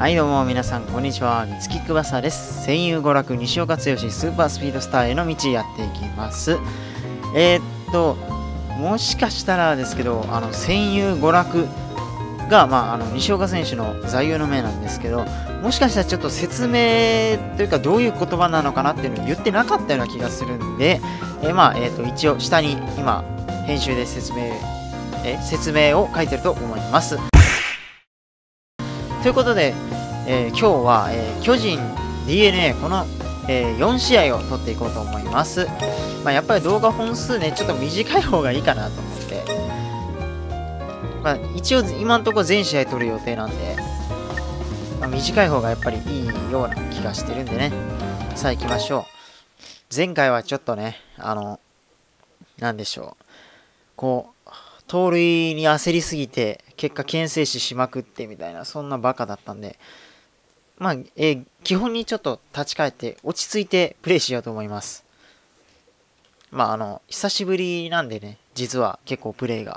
はいどうも皆さんこんにちは、みつきくばさです。声優娯楽西岡剛スーパースピードスターへの道やっていきます。もしかしたらですけど、声優娯楽が、西岡選手の座右の銘なんですけど、もしかしたらちょっと説明というかどういう言葉なのかなっていうのを言ってなかったような気がするんで、一応下に今編集で説明を書いてると思います。ということで、今日は、巨人 DNA この、4試合を取っていこうと思います。やっぱり動画本数ねちょっと短い方がいいかなと思って、一応今のところ全試合取る予定なんで、短い方がやっぱりいいような気がしてるんでね。さあ行きましょう。前回はちょっとねなんでしょう、こう盗塁に焦りすぎて結果牽制死しまくってみたいな、そんなバカだったんで、基本にちょっと立ち返って落ち着いてプレイしようと思います。久しぶりなんでね、実は結構プレイが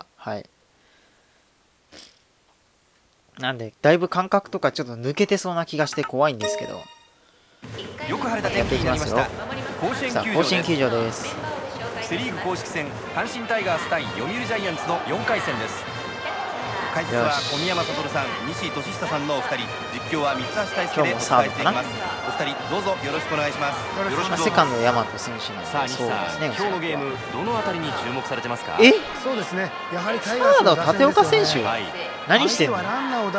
なんでだいぶ感覚とかちょっと抜けてそうな気がして怖いんですけど、 よく晴れた天気になりました。 甲子園球場です。 セリーグ公式戦阪神タイガース対読売ジャイアンツの4回戦です。解説は小宮山悟さん、西俊久さんのお二人、実況は三橋大輔でお伝えしていきます。お二人どうぞよろしくお願いします。よろしく。 セカンド大和選手のさあ西さん、今日のゲームどのあたりに注目されてますか？ そうですね。やはりタイサード立岡選手、何してんの？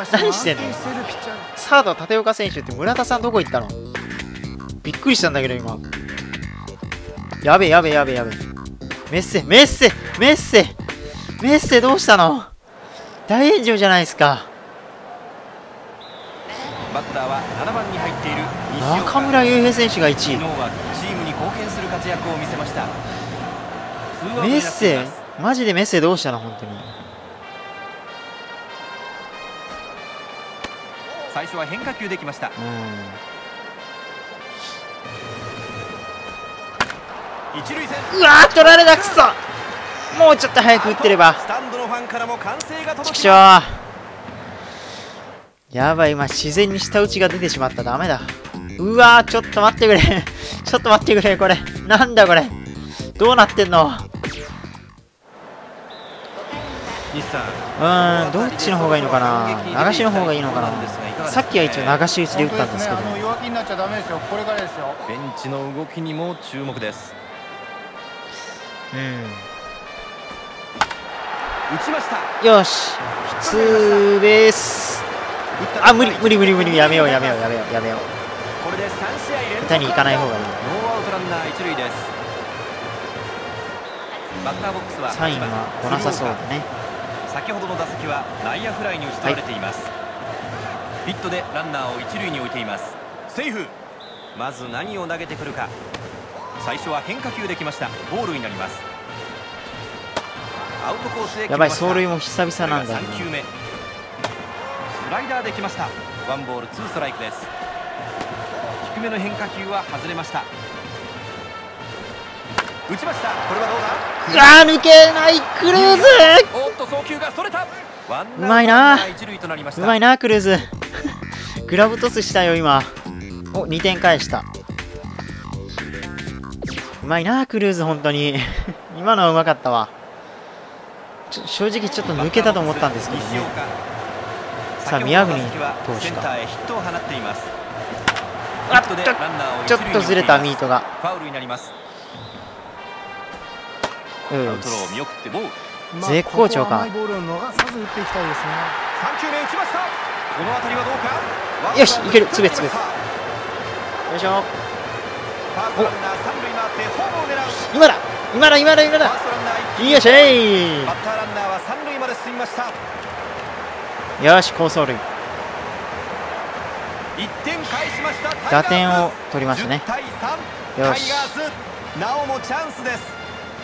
サード立岡選手って村田さんどこ行ったの？びっくりしたんだけど今。やべえ。メッセどうしたの？大炎上じゃないですか。 バッターは7番に入っている西岡。 中村悠平選手が1位。 昨日はチームに貢献する活躍を見せました。 メッセマジでメッセどうしたの本当に。 最初は変化球できました。一塁線、 うわー取られたくそ。もうちょっと早く打ってれば。 スタンドのファンからも歓声が届きます。 やばい、今自然に下打ちが出てしまった。ダメだ。うわーちょっと待ってくれちょっと待ってくれ。これなんだこれ、どうなってんの？ 西さん、 どっちの方がいいのかな。流しの方がいいのかな。さっきは一応流し打ちで打ったんですけど、 弱気になっちゃダメですよ。これからですよ。 ベンチの動きにも注目です。打ちました。 よし、ツーベース。無理、やめよう。 これで3試合連続下に行かない方がいい。 ノーアウトランナー一塁です。バッターボックスはサインは来なさそうだね。 先ほどの打席は内野フライに打ち取られています。ヒットでランナーを一塁に置いています。セーフ。まず何を投げてくるか。最初は変化球できました。ボールになります。アウトコースへ決めました。 やばい、走塁も久々なんだよね。 3球目、スライダーできました。ワンボールツーストライクです。低めの変化球は外れました。打ちました。これはどうだ？ 抜けないクルーズ。 おっと送球がそれた。 うまいな一塁となりました。 うまいなクルーズグラブトスしたよ今。お、2点返した。うまいなクルーズ本当に今のはうまかったわ。正直ちょっと抜けたと思ったんですけどね。さあ宮國投手か。ちょっとずれたミートが。 ファウルになります。 絶好調か。 ボールを逃さず打っていきたいですね。 3球目打ちました。この当たりはどうか。 よし、いける。つべよいしょ。 ファーストランナー3塁回ってホームを狙う。 今だファーストランナーよっしゃい。 バッターランナーは3塁まで進みました。 よし、好走塁。 1点返しました。 打点を取りましたね。 10対3。 よし、 タイガースなおもチャンスです。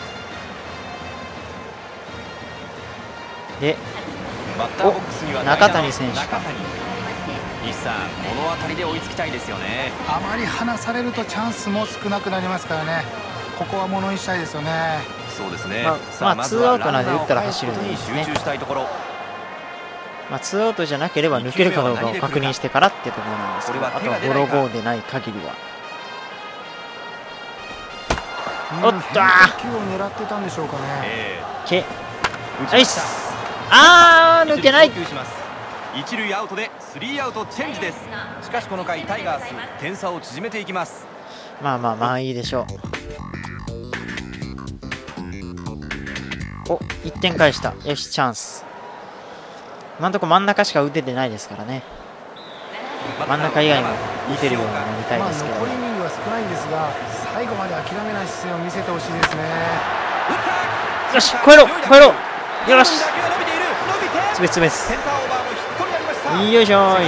で、 バッターボックスには中谷選手。 西さん、この辺りで追いつきたいですよね。 あまり離されるとチャンスも少なくなりますからね。ここはものにしたいですよね。 そうですね。 ツーアウトなんで打ったら走るんですね。 集中したいところ。 まあ、2アウトじゃなければ抜けるかどうかを確認してからってところなんですけど、あとはゴロゴーでない限りは。おっと変化球を狙ってたんでしょうかね。 ナイス。あー、抜けない。 一塁アウトで3アウトチェンジです。しかしこの回タイガース点差を縮めていきます。 まあまあまあいいでしょう。お、1点返した。よし、チャンス。今のところ真ん中しか打ててないですからね。真ん中以外も打てるようになりたいですけど、 残りイニングは少ないんですが、最後まで諦めない姿勢を見せてほしいですね。 よし、超えろ超えろ。よし、つべつべす。よいしょーい。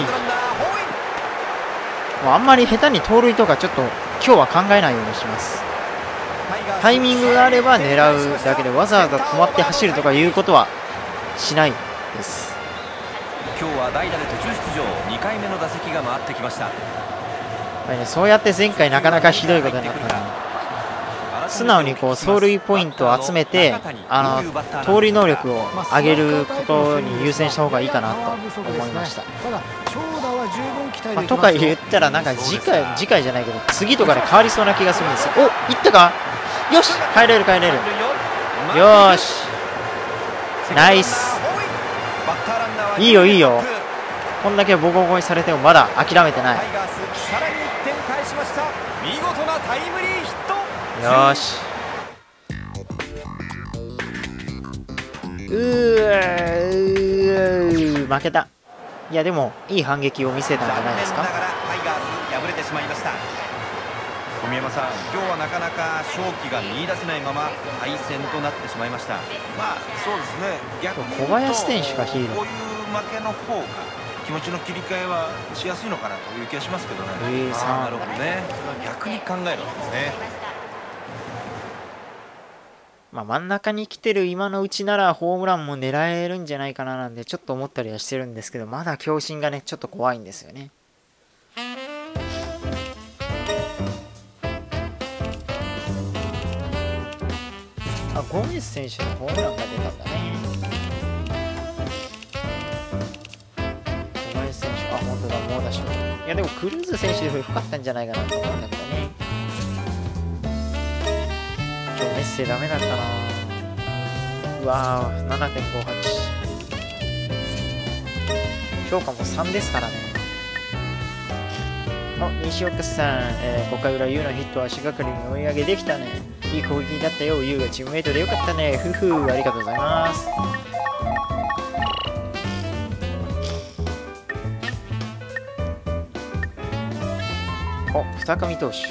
もうあんまり下手に盗塁とかちょっと今日は考えないようにします。タイミングがあれば狙うだけで、わざわざ止まって走るとかいうことはしないです。 今日は代打で途中出場、2回目の打席が回ってきました。やっぱりね、そうやって前回なかなかひどいことになったので、素直にこう走塁ポイントを集めて盗塁能力を上げることに優先した方がいいかなと思いました。まあ、とか言ったらなんか次回じゃないけど次とかで変わりそうな気がするんですよ。お、いったか。よし、帰れる帰れる。よーし、ナイス。いいよいいよ。こんだけボコボコにされてもまだ諦めてない。よーし。負けた。いやでもいい反撃を見せたんじゃないですか。 タイガース敗れてしまいました。小宮山さん、今日はなかなか勝機が見出せないまま敗戦となってしまいました。まあそうですね。逆に小林選手がヒーロー。 こういう負けの方が気持ちの切り替えはしやすいのかなという気がしますけどね。なるほどね。逆に考えるわけですね。 まあ真ん中に来てる今のうちならホームランも狙えるんじゃないかななんてちょっと思ったりはしてるんですけど、まだ強振がねちょっと怖いんですよね。あ、ゴメス選手のホームランが出たんだね。小林選手、あ、本当だ、猛打賞。いやでもクルーズ選手より深かったんじゃないかなと思うんだけどね。今日メッセダメだったな。うわー、7.58。評価も3ですからね。あ、西岡さん、5回裏 U のヒットは足がかりに追い上げできたね。いい攻撃だったよ。 U がチームメイトでよかったね。ふふ、ありがとうございます。お、二上投手。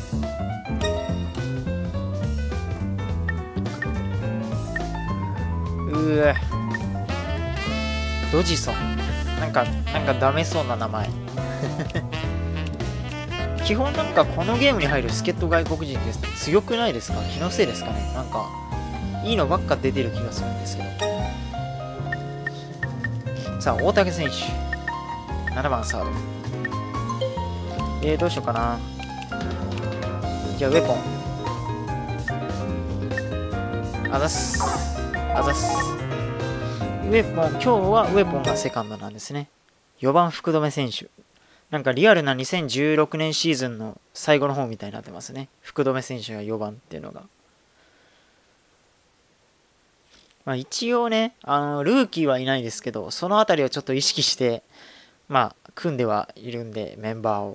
うわ、ドジソン。なんかダメそうな名前。基本なんかこのゲームに入る助っ人外国人って強くないですか？気のせいですかね。なんかいいのばっか出てる気がするんですけど。さあ、大竹選手7番サード。どうしようかな。じゃあウェポンあざすあざす。ウェポン、今日はウェポンがセカンドなんですね。4番福留選手。なんかリアルな2016年シーズンの最後の方みたいになってますね。福留選手が4番っていうのが。まあ一応ね、ルーキーはいないですけど、そのあたりをちょっと意識して、まあ、組んではいるんで、メンバーを。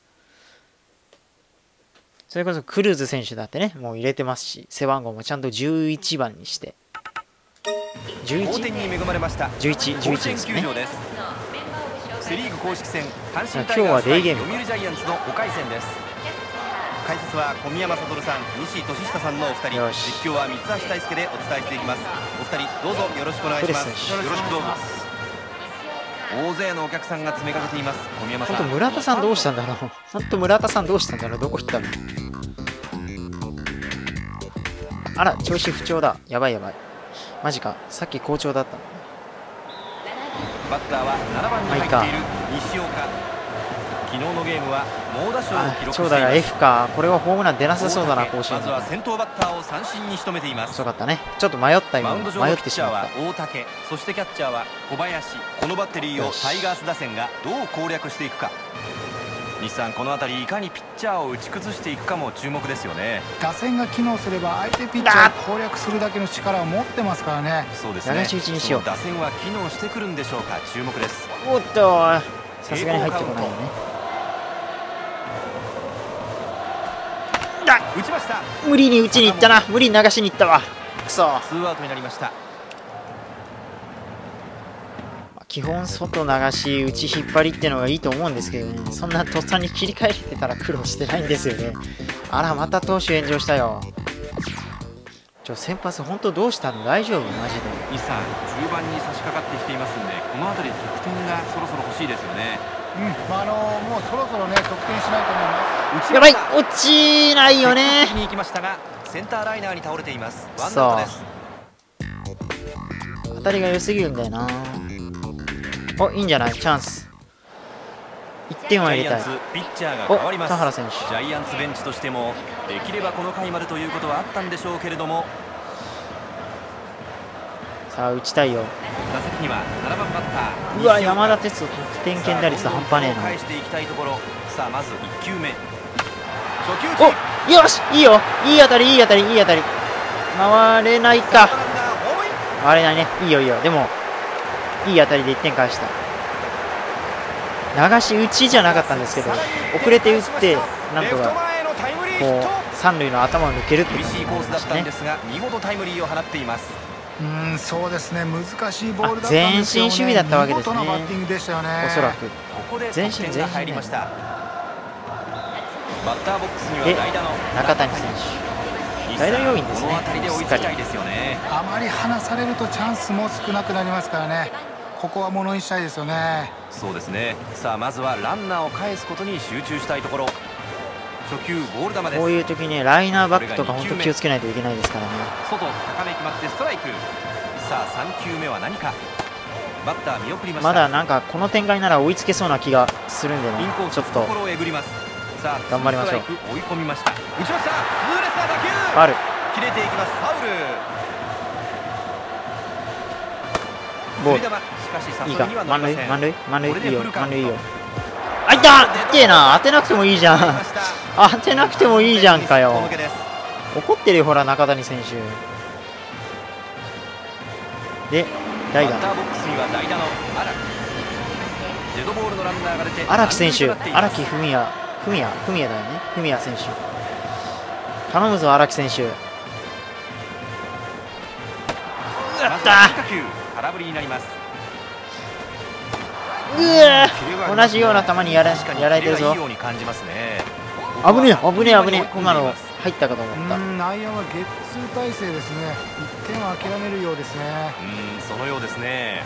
それこそクルーズ選手だってね、もう入れてますし、背番号もちゃんと11番にして。 11点に恵まれました。 11ですね。 セリーグ公式戦、阪神タイガース対読売ジャイアンツの5回戦です。解説は小宮山悟さん、西俊久さんのお二人、実況は三橋大輔でお伝えしていきます。お二人どうぞよろしくお願いします。よろしくどうぞ。大勢のお客さんが詰めかけています。小宮山さん、 本当村田さんどうしたんだろう。本当村田さんどうしたんだろう。どこ行ったの。あら、調子不調だ。やばいやばい。マジか、さっき好調だったの。 バッターは7番に入っている西岡。 昨日のゲームは猛打賞を記録しています。 長打が F か。これはホームラン出なさそうだな、甲子園。 まずは先頭バッターを三振に仕留めています。 遅かったね。ちょっと迷ったよ。 マウンド上の迷っピッチャーはてしまった。 大竹、そしてキャッチャーは小林。このバッテリーをタイガース打線がどう攻略していくか。西さん、この辺りいかにピッチャーを打ち崩していくかも注目ですよね。 打線が機能すれば相手ピッチャーを攻略するだけの力を持ってますからね。 そうですね。 流し打ちにしよう。 その打線は機能してくるんでしょうか。注目です。 おっと、さすがに入ってこないよね。 打ちました。 無理に打ちに行ったな。無理に流しに行ったわ。くそ。 ツーアウトになりました。 基本外流し内引っ張りっていうのがいいと思うんですけどね、そんなとっさに切り替えれてたら苦労してないんですよね。あら、また投手炎上したよ。先発本当どうしたの、大丈夫マジで。 西さん、中盤に差し掛かってきていますんで、この辺り得点がそろそろ欲しいですよね。 もうそろそろね、得点しないと思います。 やばい、落ちないよね。 に行きましたが、センターライナーに倒れています。ワンアウトです。 当たりが良すぎるんだよな。お、いいんじゃない、チャンス。1点は入れたい。 ピッチャーが変わります。 田原選手。 ジャイアンツベンチとしてもできればこの回までということはあったんでしょうけれども、 さあ打ちたいよ。 打席には7番バッター。 うわ、山田哲人得点圏打率半端ねえな。 返していきたいところ。さあまず1球目、初球お、よし、いいよ、いい当たり、いい当たり、いい当たり。回れないか。回れないね。いいよいいよ。でもいい当たりで1点返した。流し打ちじゃなかったんですけど、遅れて打ってなんとかこう三塁の頭を抜けるっていう厳しいコースだったんですが、見事タイムリーを放っています。 そうですね、難しいボールだったんですよね。 前進守備だったわけですね。 見事なバッティングでしたよね。 おそらくここで前進が入りました。バッターボックスには代打の中谷選手。代打要員ですね。 この辺りで追いつきたいですよね。 あまり離されるとチャンスも少なくなりますからね。ここはものにしたいですよね。 そうですね。さあまずはランナーを返すことに集中したいところ。初球ボール球です。 こういう時ね、ライナーバックとか本当気をつけないといけないですからね。 外高め決まってストライク。さあ3球目は何か。バッター見送りました。 まだなんかこの展開なら追いつけそうな気がするんでね、ちょっと心をえぐります。さあ頑張りましょう。 追い込みました。打ちました。痛烈な打球。 ファウル。 切れていきます。ファウル。 ボール。いいか、満塁、満塁、満塁、いいよ、満塁いいよ。あ、いった、痛えな、当てなくてもいいじゃん。当てなくてもいいじゃんかよ。怒ってるよ、ほら、中谷選手。で、代打。荒木選手、荒木文也だよね、文也選手。頼むぞ、荒木選手。やった。 空振りになります。 同じような球にやられてるぞ。危ねえ危ねえ危ねえ。今の入ったかと思った。 内野はゲッツー体制ですね。1点は諦めるようですね。 そのようですね。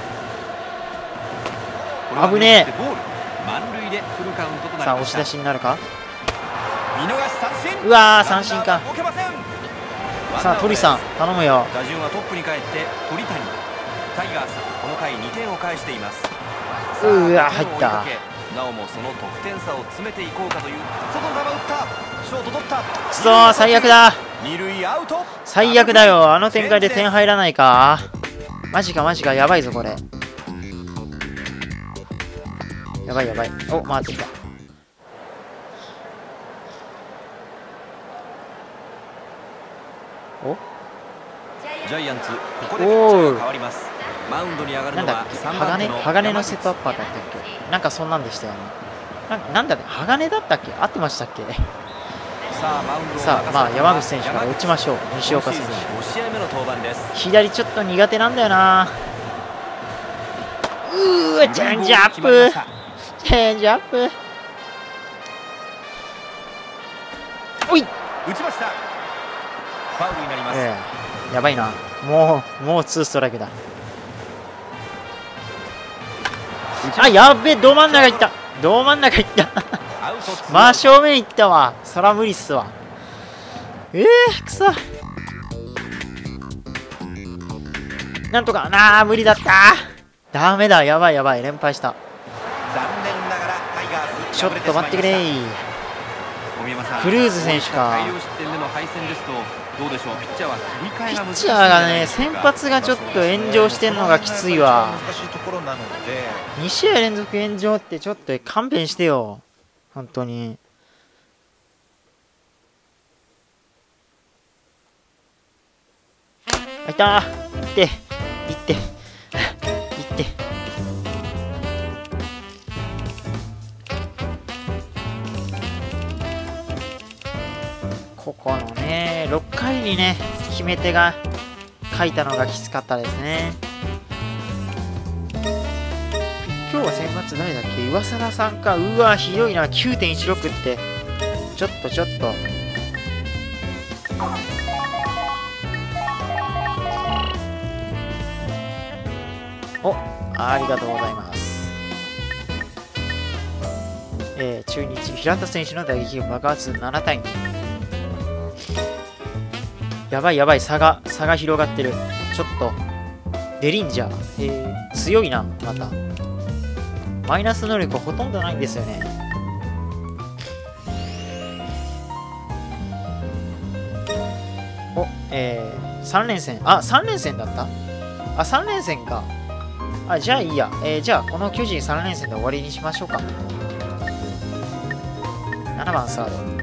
危ねえ。 満塁でフルカウントとなりました。 さあ押し出しになるか。 見逃し三振。 うわー、三振か。さあ鳥さん頼むよ。 打順はトップに帰って鳥谷。タイガースこの回2点を返しています。 うわ入った。 なおもその得点差を詰めていこうかという。外の球打った。ショート取った。 くそー、最悪だ。 二塁アウト。 最悪だよ。あの展開で点入らないか。マジかマジか、やばいぞこれ。やばいやばい。お、回ってきた。お、 ジャイアンツここでピッチャーが変わります。マウンドに上がるのは鋼のセットアッパーだったっけ。なんかそんなんでしたよね。なんだね、鋼だったっけ。合ってましたっけ。さあまあ山口選手から打ちましょう。西岡選手 5試合目の登板です。 左ちょっと苦手なんだよな。チェンジアップ、チェンジアップ。おい、 打ちました。ファウルになります。 やばいな。もう2ストライクだ。あ、やっべ、ど真ん中いった。ど真ん中いった真正面いったわ。そら無理っすわ。くそ。なんとかなあ、無理だった。ダメだ、やばいやばい、連敗した。 残念ながらタイガースちょっと待ってくれ。クルーズ選手か。 大量失点での敗戦ですとどうでしょう。ピッチャーは切り替えが難しい。 ピッチャーがね、先発がちょっと炎上してんのがきついわ。2試合連続炎上ってちょっと勘弁してよ、本当に。あ、いたー。いっていっていって。ここのね、6回にね、決め手が書いたのがきつかったですね。今日は先発誰だっけ、岩貞さんか。うわ、ひどいな。 9.16 ってちょっとお、ありがとうございます。中日平田選手の打撃が爆発7対2。やばい、差が広がってる。ちょっとデリンジャー、強いな。またマイナス能力ほとんどないんですよね。お、3連戦。あ、3連戦だった。あ、3連戦か。あ、じゃあいいや。じゃあこの巨人3連戦で終わりにしましょうか。7番サード。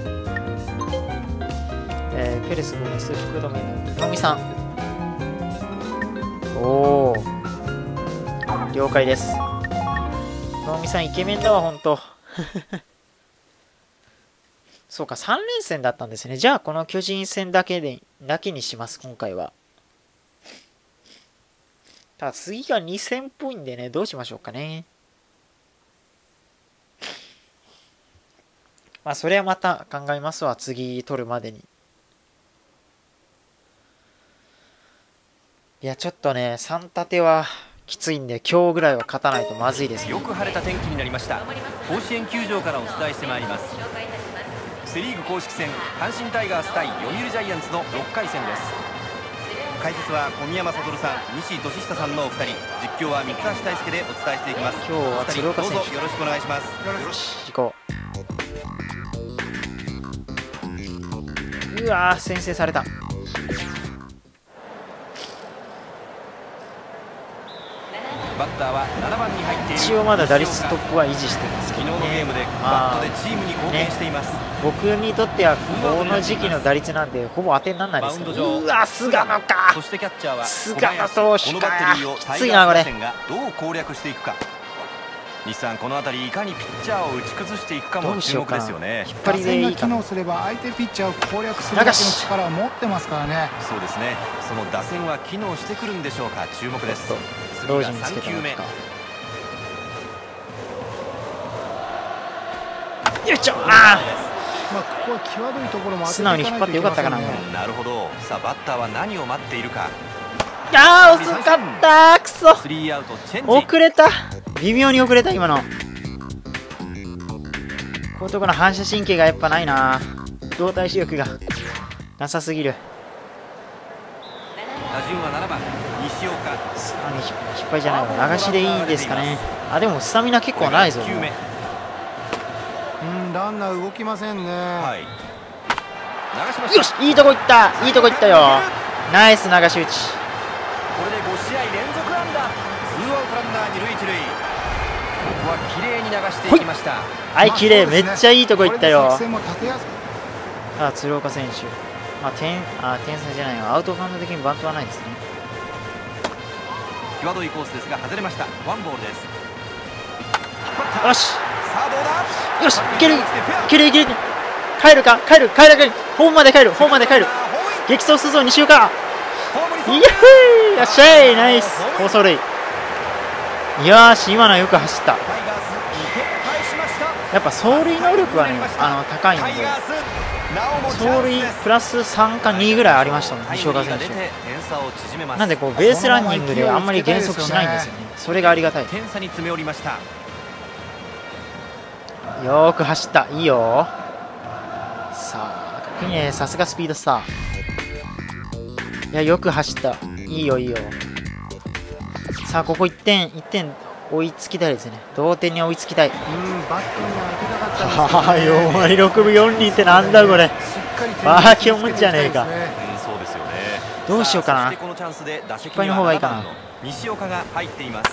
ペレス、ゴメス、福留、能見さん。おー、了解です。能見さんイケメンだわ、ほんと。そうか、3連戦だったんですね。じゃあこの巨人戦だけにします、今回は。ただ次が2戦っぽいんでね、どうしましょうかね。まあそれはまた考えますわ、次取るまでに。いや、ちょっとね、3立てはきついんで、今日ぐらいは勝たないとまずいですね。 よく晴れた天気になりました。甲子園球場からお伝えしてまいります。セ・リーグ公式戦、阪神タイガース対読売ジャイアンツの6回戦です。解説は小宮山悟さん、西俊久さんのお二人、実況は三橋大輔でお伝えしていきます。 今日は鶴岡選手、 どうぞよろしくお願いします。 よし、行こう。うわー、先制された。 バッターは7番に入っている。 一応まだ打率トップは維持してますけ昨どね。 日のゲームでバットでチームに貢献しています。 僕にとってはこの時期の打率なんでほぼ当てにならないですけど。うわ、菅野か。 そしてキャッチャーは菅野投手か。きついななこれ。 どう攻略していくか。西さん、この辺りいかにピッチャーを打ち崩していくかも注目ですよね。 引っ張りでいいかな。 打線が機能すれば相手ピッチャーを攻略するだけの力を持ってますからね。 そうですね。その打線は機能してくるんでしょうか。注目です。 同時につけたのか。よいしょ。あまあここは際どいところも素直に引っ張ってよかったかな。 なるほど。さあバッターは何を待っているか。 あー、遅かった。くそ、 スリーアウトチェンジ。 遅れた。微妙に遅れた今の。こういうところの反射神経がやっぱないな。動体視力がなさすぎる。 打順は7番西岡。 引っ張りじゃないわ。流しでいいですかね。あ、でもスタミナ結構ないぞ。 ランナー動きませんね。はい。 流しました。 よし、いいとこいった。いいとこいったよ。ナイス流し打ち。 これで5試合連続安打。ツーアウトランナー二塁一塁。ここは綺麗に流していきました。 はい、綺麗。めっちゃいいとこいったよ。 あ、 鶴岡選手。まあ点差じゃないわ。アウトカウント的にバントはないですね。 際どいコースですが外れました。ワンボールです。 よし。 さあどうだ。 よし、いける。いけるいける。帰るか、帰る。ホームまで帰る。激走するぞ西岡。イヤホー、よっしゃい、ナイス。好走塁。いやーし、今のはよく走った。やっぱ走塁能力はね、高いんで、走塁プラス3か2ぐらいありましたもん、西岡選手。なんでこうベースランニングであんまり減速しないんですよね。それがありがたい。 点差に詰め寄りました。 よーく走った。いいよ。さあ、ね、さすがスピードスター。いや、よく走った。いいよ。さあ、ここ1点追いつきたいですね。同点に追いつきたい。 バットには当てたかったんですけどね。 4割6分4厘ってなんだこれ。バーキョンじゃねえか。 そうですよね。 どうしようかな。 このチャンスで打席いっぱいの方がいいかな。 西岡が入っています。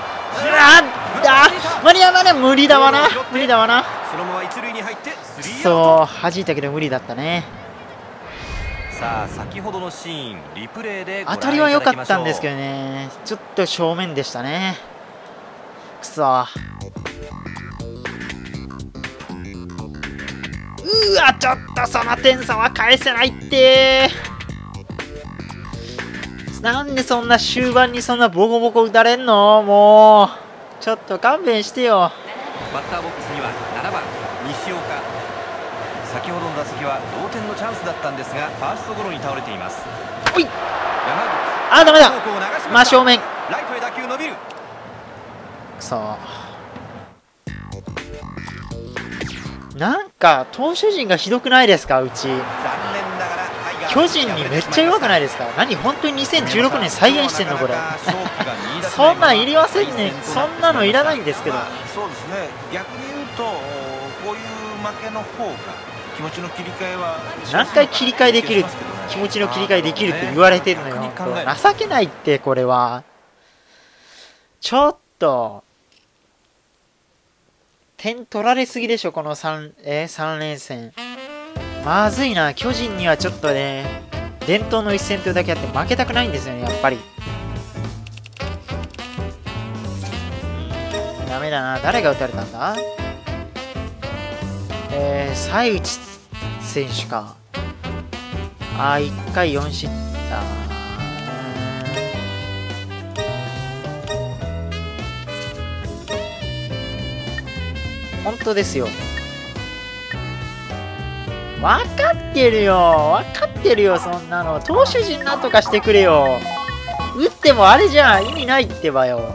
間に合わない。無理だわな。無理だわな。 そのまま一塁に入ってスリーアウト。 そう弾いたけど無理だったね。 さあ先ほどのシーンリプレイで当たりは良かったんですけどね、ちょっと正面でしたね。くそ。うわちょっとその点差は返せないって。なんでそんな終盤にそんなボコボコ打たれんの。もうちょっと勘弁してよ。 バッターボックスには7番西岡。先ほどの打席は同点のチャンスだったんですがファーストゴロに倒れています。 おい、 山口、 ダメだ。真正面。 ライトへ打球伸びる。 くそ。なんか投手陣がひどくないですか。うち残念ながら巨人にめっちゃ弱くないですか。何本当に2016年再現してんのこれ。そんなんいりませんね。そんなのいらないんですけど。 そうですね。逆に言うとこういう負けの方が気持ちの切り替えは何回切り替えできる、気持ちの切り替えできるって言われてるのよ。情けないってこれは。ちょっと点取られすぎでしょこの3連戦。まずいな。巨人にはちょっとね伝統の一戦というだけあって負けたくないんですよねやっぱり。ダメだな。誰が打たれたんだ。西内選手か。1回4失点。本当ですよ。分かってるよ。分かってるよ。そんなの投手陣なんとかしてくれよ。打ってもあれじゃん意味ないってばよ。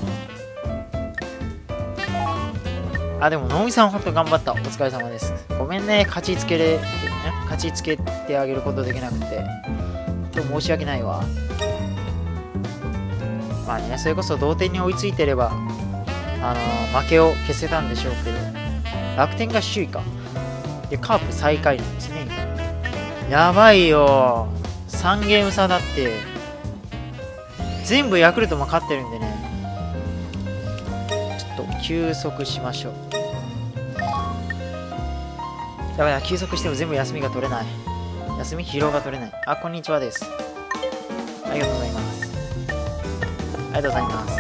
でも能見さん本当頑張った。お疲れ様です。ごめんね勝ちつけてあげることできなくて今日申し訳ないわ。まあね、それこそ同点に追いついてれば負けを消せたんでしょうけど、楽天が首位か。でカープ最下位なんですね。やばいよ。3ゲーム差だって。全部ヤクルトも勝ってるんでね、ちょっと休息しましょう。やばいな、休息しても全部休みが取れない。休み疲労が取れない。こんにちはです。ありがとうございます。ありがとうございます。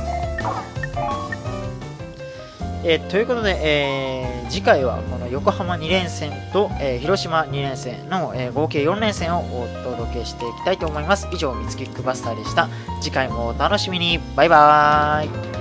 ということで、次回はこの横浜2連戦と、広島2連戦の、合計4連戦をお届けしていきたいと思います。以上、三月クバスターでした。次回もお楽しみに。バイバーイ。